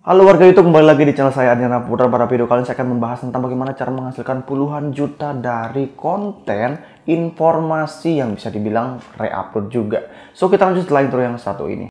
Halo warga YouTube, kembali lagi di channel saya Adriana Putra. Pada video kali ini saya akan membahas tentang bagaimana cara menghasilkan puluhan juta dari konten informasi yang bisa dibilang re-upload juga. So kita lanjut setelah intro yang satu ini.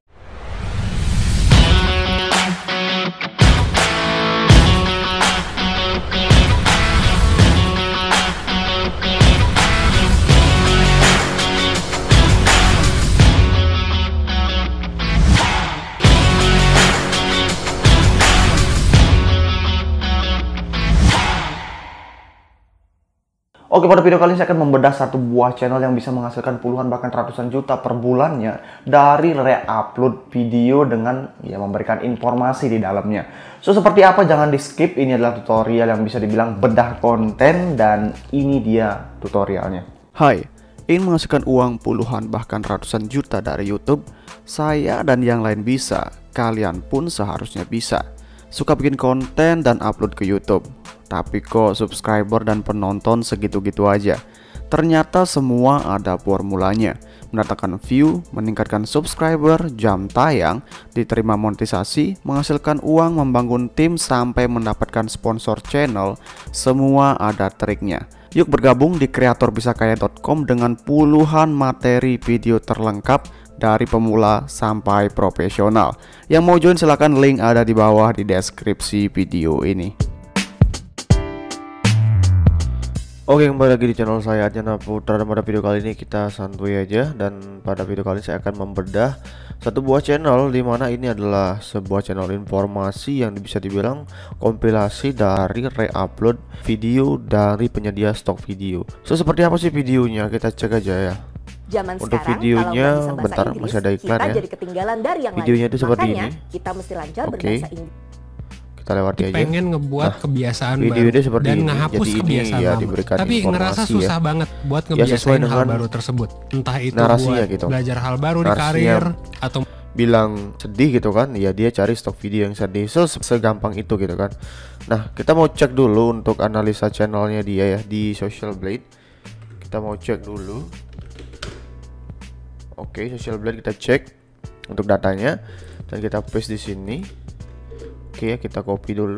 Oke, pada video kali ini saya akan membedah satu buah channel yang bisa menghasilkan puluhan bahkan ratusan juta per bulannya dari re-upload video dengan memberikan informasi di dalamnya. So seperti apa? Jangan di skip. Ini adalah tutorial yang bisa dibilang bedah konten dan ini dia tutorialnya. Hai, ingin menghasilkan uang puluhan bahkan ratusan juta dari YouTube? Saya dan yang lain bisa, kalian pun seharusnya bisa. Suka bikin konten dan upload ke YouTube, tapi kok subscriber dan penonton segitu-gitu aja? Ternyata semua ada formulanya. Mendatangkan view, meningkatkan subscriber, jam tayang, diterima monetisasi, menghasilkan uang, membangun tim, sampai mendapatkan sponsor channel. Semua ada triknya. Yuk bergabung di kreatorbisakaya.com dengan puluhan materi video terlengkap dari pemula sampai profesional. Yang mau join silahkan, link ada di bawah di deskripsi video ini. Oke, kembali lagi di channel saya Adriana Putra, dan pada video kali ini kita santuy aja. Dan pada video kali ini saya akan membedah satu buah channel, dimana ini adalah sebuah channel informasi yang bisa dibilang kompilasi dari re-upload video dari penyedia stok video. So seperti apa sih videonya? Kita cek aja ya. Zaman untuk sekarang, videonya kalau bentar, Inggris, masih ada iklan kita ya. jadi ketinggalan dari yang videonya lain. itu seperti Makanya, ini. kita mesti lancar Oke, berbahasa Inggris. kita lewati aja. Pengen ngebuat kebiasaan video baru ini seperti dan ini. ngehapus Jadi kebiasaan ini ya lama. diberikan Tapi ngerasa informasi susah banget buat sesuai ngebiasain hal dengan baru tersebut. Entah itu narasinya buat gitu. belajar hal baru di Narasinya karir atau bilang sedih gitu kan, ya dia cari stok video yang sedih. So segampang itu gitu kan. Nah, kita mau cek dulu untuk analisa channelnya dia ya di Social Blade. Kita mau cek dulu. Oke, Social Blade kita cek untuk datanya dan kita paste di sini. Oke, kita copy dulu.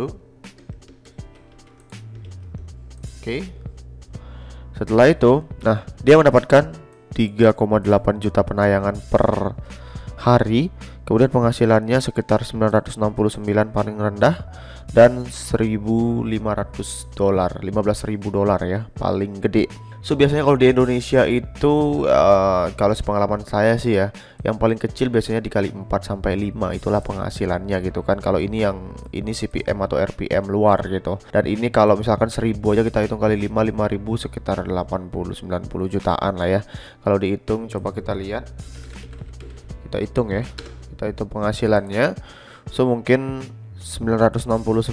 Oke. Setelah itu, nah dia mendapatkan 3,8 juta penayangan per hari. Kemudian penghasilannya sekitar 969 paling rendah dan 1.500 dolar, 15.000 dolar ya paling gede. So biasanya kalau di Indonesia itu kalau sepengalaman saya sih ya, yang paling kecil biasanya dikali 4 sampai 5 itulah penghasilannya gitu kan. Kalau ini yang ini CPM atau RPM luar gitu. Dan ini kalau misalkan 1.000 aja kita hitung kali 5.000 sekitar 80-90 jutaan lah ya. Kalau dihitung coba kita lihat. Kita hitung ya. Kita hitung penghasilannya. So mungkin 969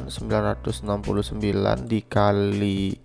dikali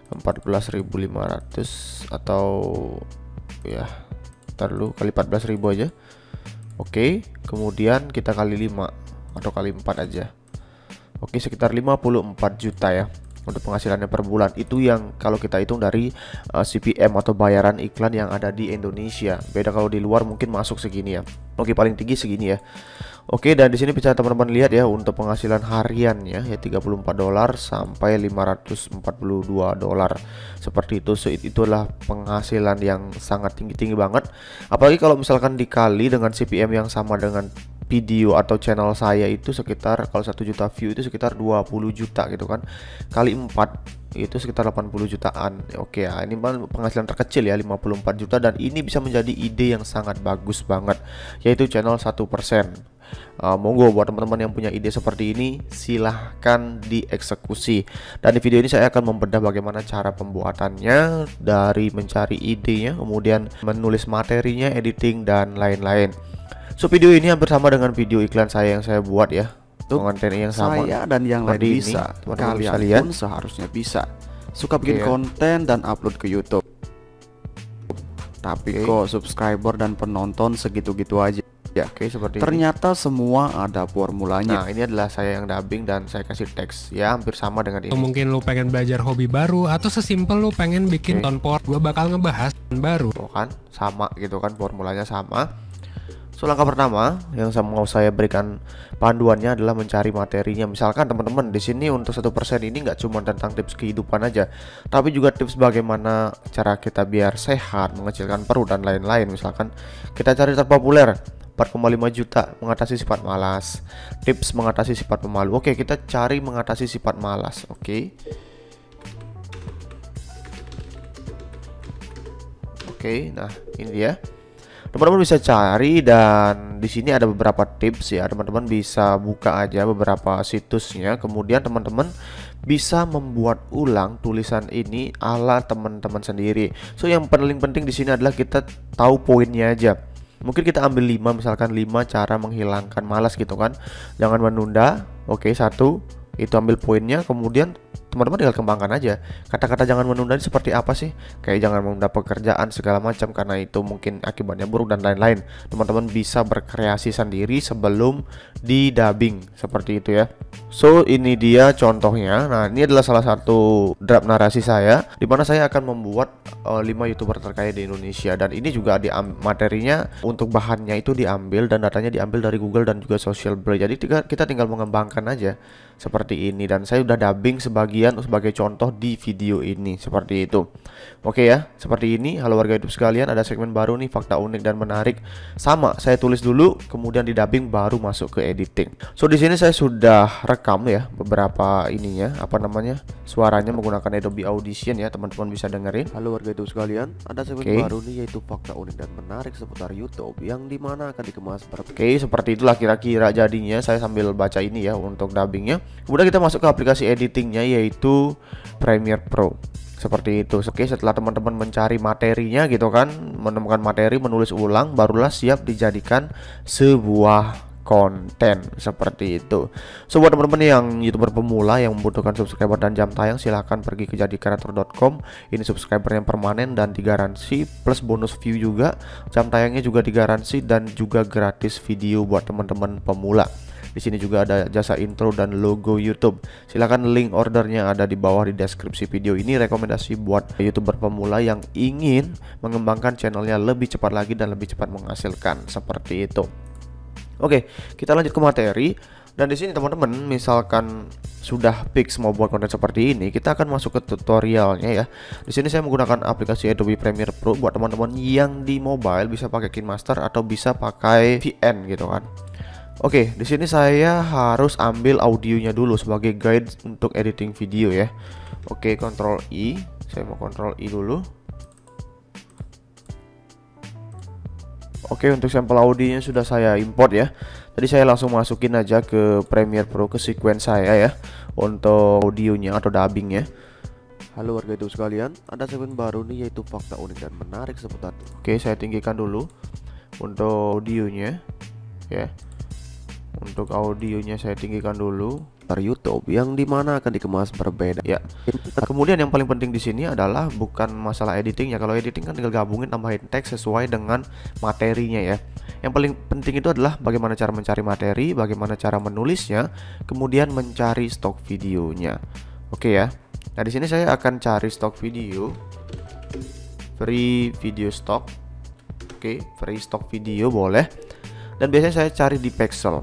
14.500 atau ya ntar dulu kali 14.000 aja. Oke, kemudian kita kali 5 atau kali 4 aja. Oke, sekitar 54 juta ya untuk penghasilannya per bulan. Itu yang kalau kita hitung dari CPM atau bayaran iklan yang ada di Indonesia. Beda kalau di luar mungkin masuk segini ya. Oke, paling tinggi segini ya. Oke, dan di sini bisa teman-teman lihat ya untuk penghasilan hariannya ya 34 dolar sampai 542 dolar. Seperti itu. So, itulah penghasilan yang sangat tinggi banget. Apalagi kalau misalkan dikali dengan CPM yang sama dengan video atau channel saya itu sekitar, kalau 1 juta view itu sekitar 20 juta gitu kan. Kali 4 itu sekitar 80 jutaan. Oke ya, ini penghasilan terkecil ya 54 juta, dan ini bisa menjadi ide yang sangat bagus banget, yaitu channel 1%. Monggo buat teman-teman yang punya ide seperti ini silahkan dieksekusi. Dan di video ini saya akan membedah bagaimana cara pembuatannya, dari mencari idenya, kemudian menulis materinya, editing dan lain-lain. So video ini hampir sama dengan video iklan saya yang saya buat ya. Konten yang sama. Saya dan yang lain bisa, kalian pun seharusnya bisa. Suka bikin konten dan upload ke YouTube, tapi kok subscriber dan penonton segitu-gitu aja? Ya, seperti ternyata semua ada formulanya. Nah, ini adalah saya yang dubbing dan saya kasih teks ya, hampir sama dengan ini. mungkin lu pengen belajar hobi baru atau sesimpel lu pengen bikin tonport, gua bakal ngebahas baru. Tuh kan, sama gitu kan, formulanya sama. So langkah pertama yang mau saya berikan panduannya adalah mencari materinya. Misalkan teman-teman di sini untuk 1% ini nggak cuma tentang tips kehidupan aja, tapi juga tips bagaimana cara kita biar sehat, mengecilkan perut dan lain-lain. Misalkan kita cari terpopuler 4,5 juta mengatasi sifat malas, tips mengatasi sifat pemalu. Oke, kita cari mengatasi sifat malas. Oke, nah ini dia. Teman-teman bisa cari dan di sini ada beberapa tips ya. Teman-teman bisa buka aja beberapa situsnya. Kemudian teman-teman bisa membuat ulang tulisan ini ala teman-teman sendiri. So yang paling penting di sini adalah kita tahu poinnya aja. Mungkin kita ambil 5, misalkan 5 cara menghilangkan malas gitu kan. Jangan menunda. Oke, 1 itu ambil poinnya. Kemudian teman-teman tinggal kembangkan aja. Kata-kata jangan menunda ini seperti apa sih? Kayak jangan menunda pekerjaan segala macam karena itu mungkin akibatnya buruk dan lain-lain. Teman-teman bisa berkreasi sendiri sebelum di dubbing seperti itu ya. So ini dia contohnya. Nah ini adalah salah satu draft narasi saya, dimana saya akan membuat 5 YouTuber terkaya di Indonesia. Dan ini juga materinya untuk bahannya itu diambil dan datanya diambil dari Google dan juga Social Blade. Jadi kita tinggal mengembangkan aja seperti ini. Dan saya udah dubbing sebagai contoh di video ini seperti itu. Oke ya, seperti ini. Halo warga YouTube sekalian, ada segmen baru nih, fakta unik dan menarik. Sama, saya tulis dulu, kemudian di dubbing baru masuk ke editing. So di sini saya sudah rekam ya beberapa ininya, suaranya menggunakan Adobe Audition ya, teman-teman bisa dengerin. Halo warga YouTube sekalian, ada segmen baru nih yaitu fakta unik dan menarik seputar YouTube yang dimana akan dikemas Oke, seperti itulah kira-kira jadinya. Saya sambil baca ini ya untuk dubbingnya. Kemudian kita masuk ke aplikasi editingnya yaitu Premiere Pro. Seperti itu. Oke, setelah teman-teman mencari materinya gitu kan, menemukan materi, menulis ulang, barulah siap dijadikan sebuah konten seperti itu. So buat teman-teman yang YouTuber pemula yang membutuhkan subscriber dan jam tayang, silahkan pergi ke jadikreator.com. Ini subscribernya permanen dan digaransi, plus bonus view juga, jam tayangnya juga digaransi, dan juga gratis video buat teman-teman pemula. Di sini juga ada jasa intro dan logo YouTube. Silakan link ordernya ada di bawah di deskripsi video ini. Rekomendasi buat YouTuber pemula yang ingin mengembangkan channelnya lebih cepat lagi dan lebih cepat menghasilkan seperti itu. Oke, kita lanjut ke materi. Dan di sini teman-teman, misalkan sudah fix mau buat konten seperti ini, kita akan masuk ke tutorialnya ya. Di sini saya menggunakan aplikasi Adobe Premiere Pro buat teman-teman yang di mobile bisa pakai KineMaster atau bisa pakai VN gitu kan. Oke, di sini saya harus ambil audionya dulu sebagai guide untuk editing video ya. Oke, Ctrl I. Saya mau Ctrl I dulu. Oke, untuk sampel audionya sudah saya import ya. Tadi saya langsung masukin aja ke Premiere Pro, ke sequence saya ya, untuk audionya atau dubbingnya. Halo warga YouTube sekalian, ada segmen baru nih yaitu fakta unik dan menarik seputar. Oke, saya tinggikan dulu untuk audionya ya. Untuk audionya saya tinggikan dulu. YouTube yang dimana akan dikemas berbeda ya. Kemudian yang paling penting di sini adalah bukan masalah editing ya. Kalau editing kan tinggal gabungin, tambahin teks sesuai dengan materinya ya. Yang paling penting itu adalah bagaimana cara mencari materi, bagaimana cara menulisnya, kemudian mencari stok videonya. Oke ya. Nah di sini saya akan cari stok video, free video stock. Oke, free stock video boleh. Dan biasanya saya cari di Pexel.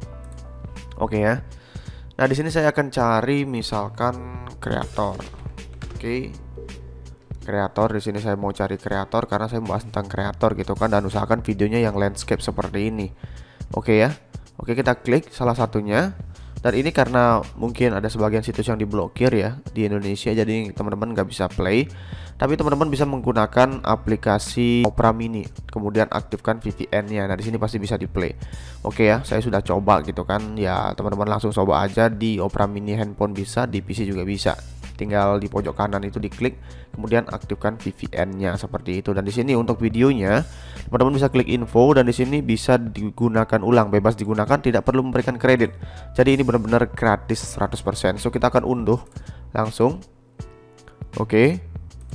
Oke ya. Nah di sini saya akan cari misalkan kreator. Oke, kreator. Di sini saya mau cari kreator karena saya membahas tentang kreator gitu kan, dan usahakan videonya yang landscape seperti ini. Oke ya. Oke, kita klik salah satunya. Dan ini karena mungkin ada sebagian situs yang diblokir ya di Indonesia, jadi teman-teman nggak bisa play. Tapi teman-teman bisa menggunakan aplikasi Opera Mini, kemudian aktifkan VPN-nya. Nah di sini pasti bisa di play. Oke ya, saya sudah coba gitu kan. Ya teman-teman langsung coba aja di Opera Mini handphone bisa, di PC juga bisa. Tinggal di pojok kanan itu diklik, kemudian aktifkan VPN-nya seperti itu. Dan di sini untuk videonya, teman-teman bisa klik info dan di sini bisa digunakan ulang, bebas digunakan, tidak perlu memberikan kredit. Jadi ini benar-benar gratis 100%. So kita akan unduh langsung. Oke.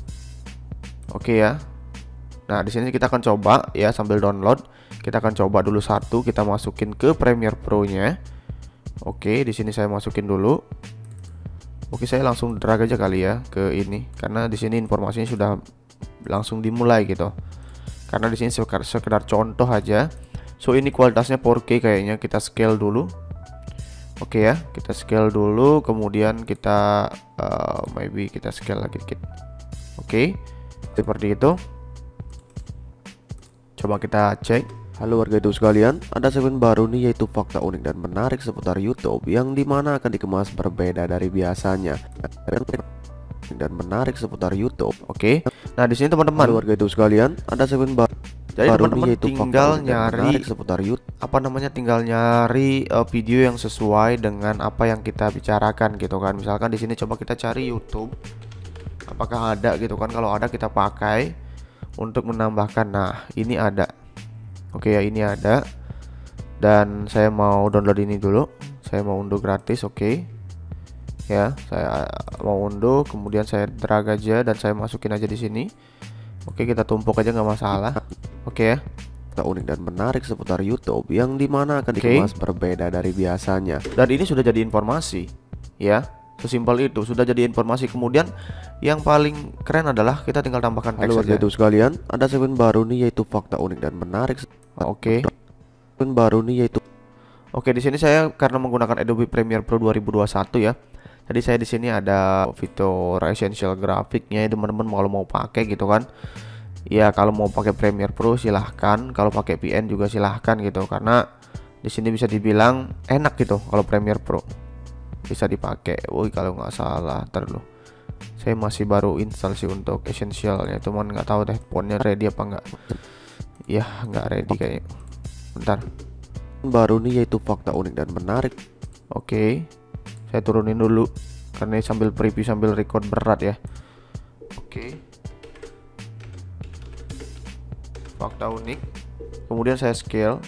Oke ya. Nah, di sini kita akan coba ya sambil download. Kita akan coba dulu satu, kita masukin ke Premiere Pro-nya. Oke, di sini saya masukin dulu. Oke, saya langsung drag aja kali ya ke ini karena di sini informasinya sudah langsung dimulai gitu. Karena di sini sekedar contoh aja. So ini kualitasnya 4K kayaknya, kita scale dulu. Oke ya, kita scale dulu, kemudian kita maybe kita scale lagi dikit. Oke, seperti itu. Coba kita cek. Halo warga YouTube sekalian, ada segmen baru nih, yaitu fakta unik dan menarik seputar YouTube yang dimana akan dikemas berbeda dari biasanya. Dan menarik seputar YouTube. Oke. Nah, di sini teman-teman, Halo warga YouTube sekalian, ada segmen baru. jadi Baru teman-teman nih, yaitu tinggal fakta unik dan nyari menarik seputar YouTube. tinggal nyari video yang sesuai dengan apa yang kita bicarakan gitu kan. Misalkan di sini coba kita cari YouTube, apakah ada gitu kan. Kalau ada kita pakai untuk menambahkan. Nah, ini ada. Oke ya, ini ada. Dan saya mau download ini dulu. Saya mau unduh gratis, oke. Ya, saya mau unduh, kemudian saya drag aja dan saya masukin aja di sini. Oke, kita tumpuk aja nggak masalah. Oke ya. Fakta unik dan menarik seputar YouTube yang dimana akan dikemas berbeda dari biasanya. Dan ini sudah jadi informasi, ya. Sesimpel itu, sudah jadi informasi. Kemudian yang paling keren adalah kita tinggal tambahkan teks Halo saja. warga YouTube sekalian, ada segmen baru nih, yaitu fakta unik dan menarik. Oke. Segmen baru nih, yaitu Oke, di sini saya karena menggunakan Adobe Premiere Pro 2021 ya. Jadi saya di sini ada fitur essential grafiknya, teman-teman kalau mau pakai gitu kan. Ya, kalau mau pakai Premiere Pro silahkan, kalau pakai VN juga silahkan gitu, karena di sini bisa dibilang enak gitu kalau Premiere Pro bisa dipakai. Woi, kalau nggak salah, ntar dulu. Saya masih baru install sih untuk essentialnya, cuman nggak tahu deh fontnya ready apa nggak. Ya, nggak ready kayaknya. Bentar. baru nih, yaitu fakta unik dan menarik. Oke, saya turunin dulu karena sambil preview sambil record berat ya. Oke, fakta unik. Kemudian saya scale.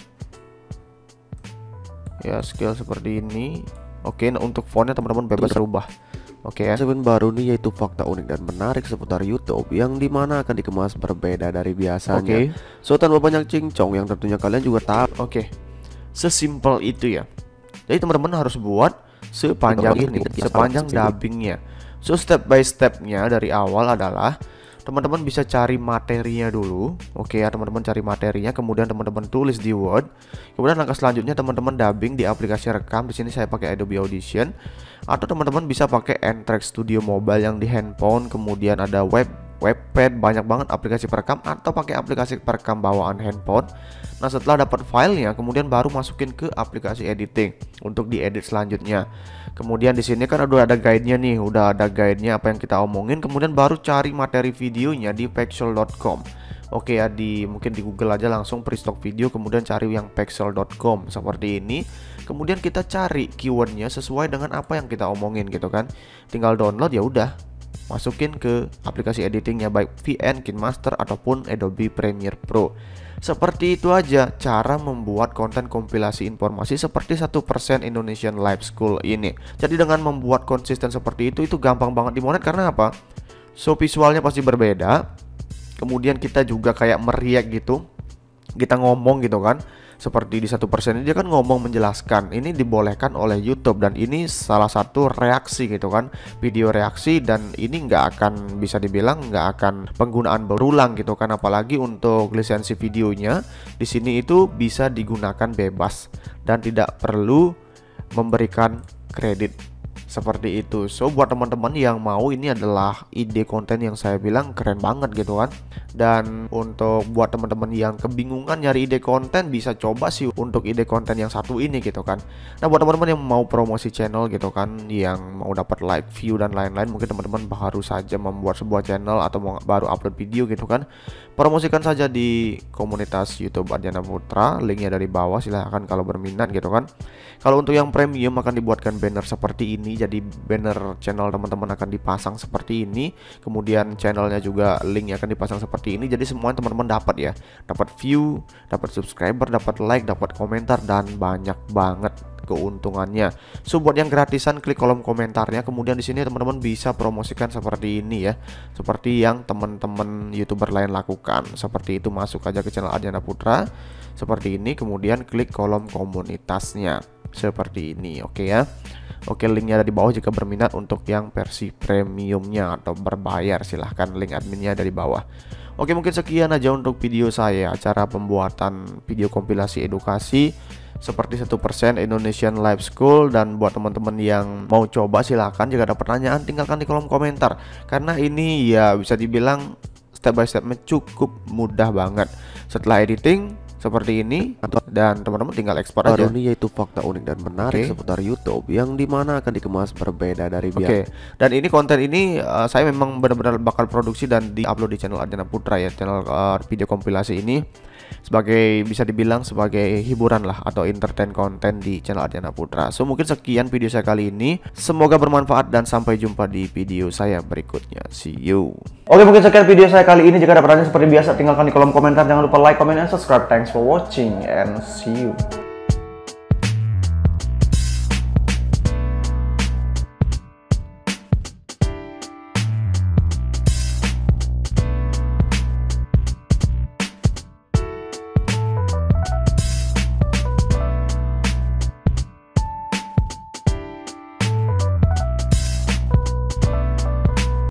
Ya, scale seperti ini. Oke, nah untuk fontnya teman-teman bebas rubah. Oke ya. Segmen baru nih, yaitu fakta unik dan menarik seputar YouTube yang dimana akan dikemas berbeda dari biasanya. Oke. So tanpa banyak cincong yang tentunya kalian juga tahu. Oke, sesimpel itu ya. Jadi teman-teman harus buat sepanjang ini, sepanjang dubbingnya. So step by stepnya dari awal adalah teman-teman bisa cari materinya dulu. Oke ya, teman-teman cari materinya, kemudian teman-teman tulis di Word. Kemudian langkah selanjutnya teman-teman dubbing di aplikasi rekam. Di sini saya pakai Adobe Audition, atau teman-teman bisa pakai Ntrack Studio Mobile yang di handphone. Kemudian ada Webpad, banyak banget aplikasi perekam, atau pakai aplikasi perekam bawaan handphone. Nah, setelah dapat filenya, kemudian baru masukin ke aplikasi editing untuk diedit selanjutnya. Kemudian di sini kan udah ada guide-nya nih, udah ada guide-nya apa yang kita omongin. Kemudian baru cari materi videonya di pexels.com. Oke ya, mungkin di Google aja langsung Prestock Video, kemudian cari yang pexels.com seperti ini. Kemudian kita cari keywordnya sesuai dengan apa yang kita omongin gitu kan. Tinggal download, ya udah, masukin ke aplikasi editingnya, baik VN, KineMaster ataupun Adobe Premiere Pro. Seperti itu aja cara membuat konten kompilasi informasi seperti 1% Indonesian Live School ini. Jadi dengan membuat konsisten seperti itu gampang banget dimonet. Karena apa? So visualnya pasti berbeda. Kemudian kita juga kayak meriak gitu, kita ngomong gitu kan. Seperti di 1% ini dia kan ngomong menjelaskan. Ini dibolehkan oleh YouTube dan ini salah satu reaksi gitu kan, video reaksi, dan ini nggak akan bisa dibilang nggak akan penggunaan berulang gitu kan. Apalagi untuk lisensi videonya di sini itu bisa digunakan bebas dan tidak perlu memberikan kredit. Seperti itu. So buat teman-teman yang mau, ini adalah ide konten yang saya bilang keren banget gitu kan. Dan untuk buat teman-teman yang kebingungan nyari ide konten, bisa coba sih untuk ide konten yang satu ini gitu kan. Nah, buat teman-teman yang mau promosi channel gitu kan, yang mau dapat like, view dan lain-lain, mungkin teman-teman baru saja membuat sebuah channel atau baru upload video gitu kan, promosikan saja di komunitas YouTube Ardiana Putra, linknya dari bawah, silahkan kalau berminat gitu kan. Kalau untuk yang premium akan dibuatkan banner seperti ini. Jadi banner channel teman-teman akan dipasang seperti ini. Kemudian channelnya juga linknya akan dipasang seperti ini. Jadi semuanya teman-teman dapat ya. Dapat view, dapat subscriber, dapat like, dapat komentar, dan banyak banget keuntungannya. So buat yang gratisan, klik kolom komentarnya. Kemudian di sini teman-teman bisa promosikan seperti ini ya. Seperti yang teman-teman YouTuber lain lakukan. Seperti itu, masuk aja ke channel Ardiana Putra seperti ini. Kemudian klik kolom komunitasnya seperti ini. Oke ya. Oke, linknya ada di bawah jika berminat untuk yang versi premiumnya atau berbayar, silahkan link adminnya ada di bawah. Oke, mungkin sekian aja untuk video saya, cara pembuatan video kompilasi edukasi seperti 1% Indonesian Live School. Dan buat teman-teman yang mau coba silahkan, jika ada pertanyaan tinggalkan di kolom komentar, karena ini ya bisa dibilang step by stepnya cukup mudah banget. Setelah editing seperti ini, dan teman-teman tinggal ekspor aja. Ini yaitu fakta unik dan menarik seputar YouTube yang dimana akan dikemas berbeda dari biasa. Dan ini konten ini saya memang benar-benar bakal produksi dan diupload di channel Arjana Putra ya, channel video kompilasi ini sebagai, bisa dibilang sebagai hiburan lah atau entertain konten di channel Arjana Putra. So mungkin sekian video saya kali ini, semoga bermanfaat dan sampai jumpa di video saya berikutnya. See you. Oke, mungkin sekian video saya kali ini. Jika ada pertanyaan seperti biasa tinggalkan di kolom komentar. Jangan lupa like, comment, and subscribe. Thanks for watching and see you.